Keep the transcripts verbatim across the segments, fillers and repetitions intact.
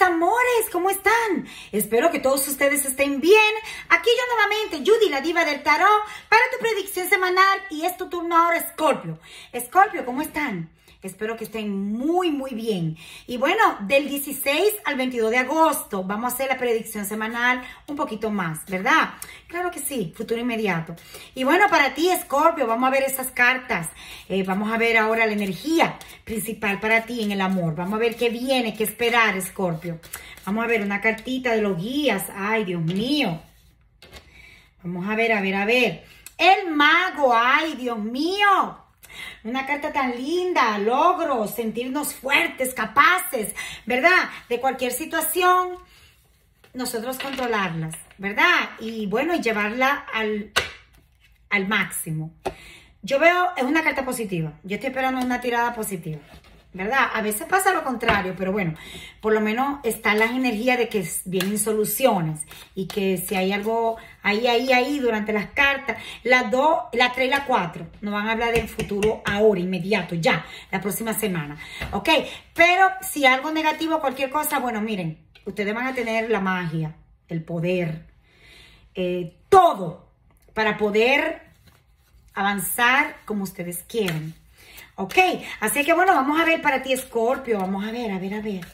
amores, ¿cómo están? Espero que todos ustedes estén bien. Aquí yo nuevamente, Judy, la diva del tarot, para tu predicción semanal y es tu turno ahora, Escorpio. Escorpio, ¿cómo están? Espero que estén muy, muy bien. Y bueno, del dieciséis al veintidós de agosto vamos a hacer la predicción semanal un poquito más, ¿verdad? Claro que sí, futuro inmediato. Y bueno, para ti, Escorpio, vamos a ver esas cartas. Eh, vamos a ver ahora la energía principal para ti en el amor. Vamos a ver qué viene, qué esperar, Escorpio. Vamos a ver una cartita de los guías. Ay, Dios mío. Vamos a ver, a ver, a ver. El mago, ay, Dios mío. Una carta tan linda, logros, sentirnos fuertes, capaces, ¿verdad? De cualquier situación, nosotros controlarlas, ¿verdad? Y bueno, llevarla al, al máximo. Yo veo, es una carta positiva. Yo estoy esperando una tirada positiva, ¿verdad? A veces pasa lo contrario, pero bueno, por lo menos está la energía de que vienen soluciones y que si hay algo ahí, ahí, ahí durante las cartas, las dos, la tres y la cuatro, nos van a hablar del futuro ahora, inmediato, ya, la próxima semana, ¿ok? Pero si algo negativo, cualquier cosa, bueno, miren, ustedes van a tener la magia, el poder, eh, todo para poder avanzar como ustedes quieren. Ok, así que bueno, vamos a ver para ti, Escorpio. Vamos a ver, a ver, a ver.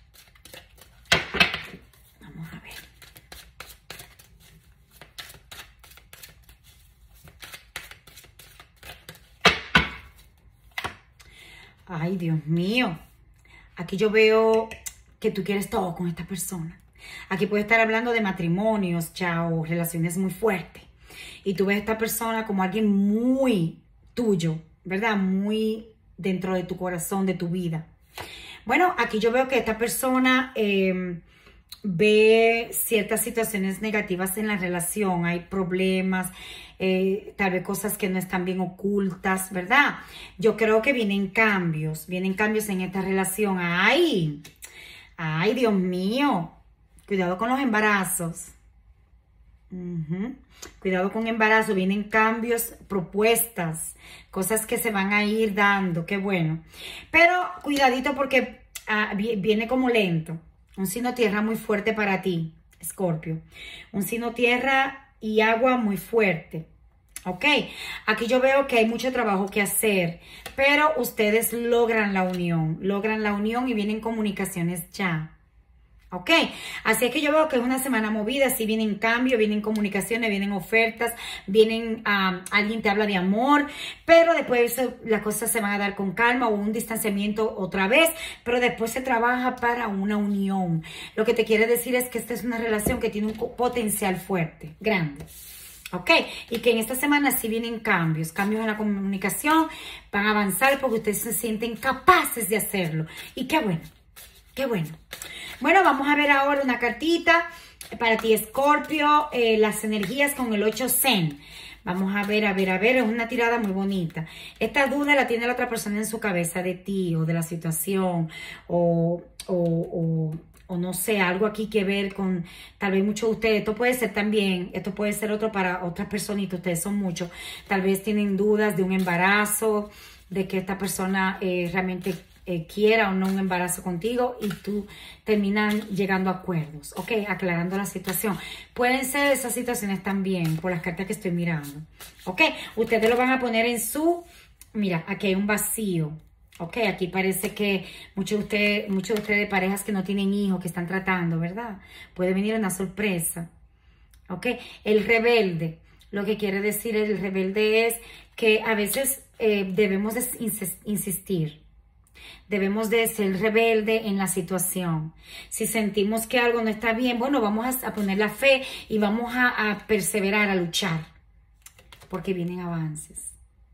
Vamos a ver. Ay, Dios mío. Aquí yo veo que tú quieres todo con esta persona. Aquí puede estar hablando de matrimonios, chao, relaciones muy fuertes. Y tú ves a esta persona como alguien muy tuyo, ¿verdad? Muy dentro de tu corazón, de tu vida. Bueno, aquí yo veo que esta persona eh, ve ciertas situaciones negativas en la relación. Hay problemas, eh, tal vez cosas que no están bien ocultas, ¿verdad? Yo creo que vienen cambios, vienen cambios en esta relación. ¡Ay! ¡Ay, Dios mío! Cuidado con los embarazos. Uh-huh. Cuidado con embarazo, vienen cambios, propuestas, cosas que se van a ir dando, qué bueno. Pero cuidadito porque ah, viene como lento. Un signo tierra muy fuerte para ti, Escorpio. Un signo tierra y agua muy fuerte. Ok, aquí yo veo que hay mucho trabajo que hacer, pero ustedes logran la unión, logran la unión y vienen comunicaciones ya. Ok, así es que yo veo que es una semana movida, sí vienen cambios, vienen comunicaciones, vienen ofertas, vienen, um, alguien te habla de amor, pero después eso, las cosas se van a dar con calma o un distanciamiento otra vez, pero después se trabaja para una unión. Lo que te quiere decir es que esta es una relación que tiene un potencial fuerte, grande. Ok, y que en esta semana sí vienen cambios, cambios en la comunicación, van a avanzar porque ustedes se sienten capaces de hacerlo. Y qué bueno, qué bueno. Bueno, vamos a ver ahora una cartita para ti, Escorpio, eh, las energías con el ocho Zen. Vamos a ver, a ver, a ver, es una tirada muy bonita. Esta duda la tiene la otra persona en su cabeza de ti o de la situación o, o, o, o no sé, algo aquí que ver con tal vez muchos de ustedes. Esto puede ser también, esto puede ser otro para otras personitas, ustedes son muchos. Tal vez tienen dudas de un embarazo, de que esta persona eh, realmente Eh, quiera o no un embarazo contigo y tú terminan llegando a acuerdos, ¿ok? Aclarando la situación. Pueden ser esas situaciones también por las cartas que estoy mirando, ¿ok? Ustedes lo van a poner en su, mira, aquí hay un vacío, ¿ok? Aquí parece que muchos de ustedes, muchos de ustedes parejas que no tienen hijos, que están tratando, ¿verdad? Puede venir una sorpresa, ¿ok? El rebelde, lo que quiere decir el rebelde es que a veces eh, debemos de insistir. Debemos de ser rebelde en la situación. Si sentimos que algo no está bien, bueno, vamos a, a poner la fe y vamos a, a perseverar, a luchar. Porque vienen avances.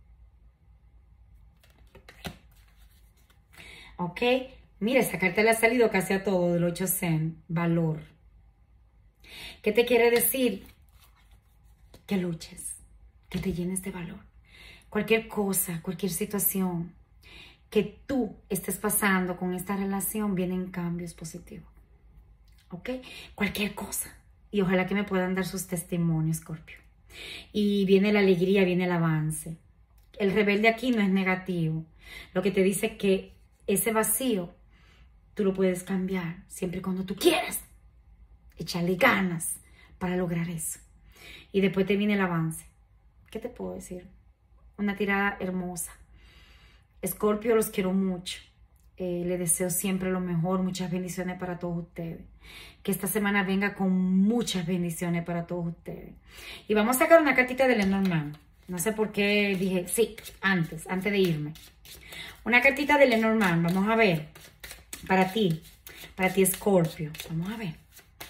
¿Ok? Mira, esa carta le ha salido casi a todo del ocho Zen. Valor. ¿Qué te quiere decir? Que luches. Que te llenes de valor. Cualquier cosa, cualquier situación que tú estés pasando con esta relación, vienen cambios positivos. ¿Ok? Cualquier cosa. Y ojalá que me puedan dar sus testimonios, Escorpio. Y viene la alegría, viene el avance. El rebelde aquí no es negativo. Lo que te dice que ese vacío tú lo puedes cambiar siempre y cuando tú quieras. Echarle ganas para lograr eso. Y después te viene el avance. ¿Qué te puedo decir? Una tirada hermosa. Escorpio, los quiero mucho. Eh, le deseo siempre lo mejor. Muchas bendiciones para todos ustedes. Que esta semana venga con muchas bendiciones para todos ustedes. Y vamos a sacar una cartita de Lenormand. No sé por qué dije, sí, antes, antes de irme. Una cartita de Lenormand. Vamos a ver. Para ti. Para ti, Escorpio. Vamos a ver.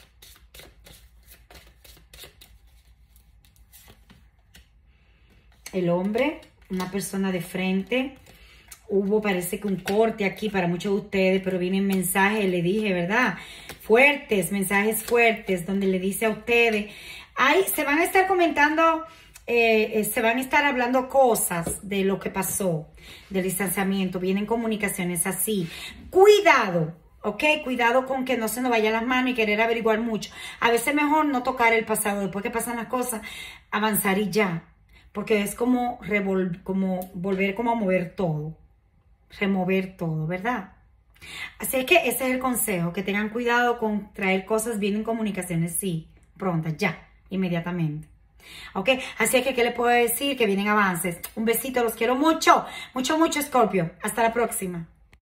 El hombre, una persona de frente. Hubo, parece que un corte aquí para muchos de ustedes, pero vienen mensajes, le dije, ¿verdad? Fuertes, mensajes fuertes, donde le dice a ustedes, ay, se van a estar comentando, eh, eh, se van a estar hablando cosas de lo que pasó, del distanciamiento, vienen comunicaciones así. Cuidado, ¿ok? Cuidado con que no se nos vayan las manos y querer averiguar mucho. A veces mejor no tocar el pasado, después que pasan las cosas, avanzar y ya. Porque es como, revol como volver como a mover todo. Remover todo, ¿verdad? Así es que ese es el consejo. Que tengan cuidado con traer cosas bien en comunicaciones. Sí, prontas, ya, inmediatamente. ¿Ok? Así es que, ¿qué les puedo decir? Que vienen avances. Un besito, los quiero mucho. Mucho, mucho, Escorpio. Hasta la próxima.